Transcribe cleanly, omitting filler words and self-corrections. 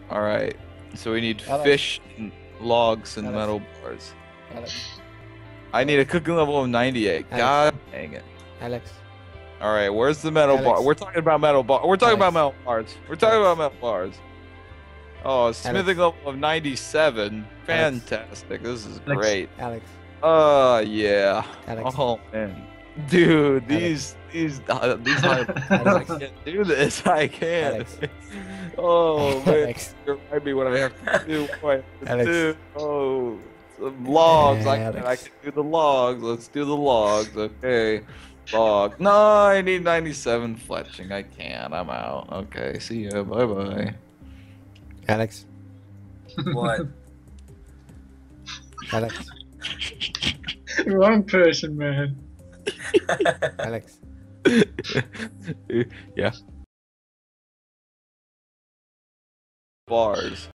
All right. So we need Alex. fish, and logs, and Alex. metal bars. Alex. I need a cooking level of 98. Alex. God dang it. Alex. All right, where's the metal bar? Alex. We're talking about metal bar. We're talking about Alex. metal bars. We're talking Alex. about metal bars. Oh, smithing level of 97. Fantastic. This is great. Alex. Yeah. Alex. Oh man, dude, these I can't do this. I can't. Alex. Oh man, Alex. remind me what I have to do. What I have to Alex. do. Oh, some logs. I Alex. can do the logs. Let's do the logs. Okay. Log. No, I need 97 fletching. I can't. I'm out. Okay. See ya. Bye bye. Alex. What? Alex. Wrong person, man. Alex. Yeah. Bars.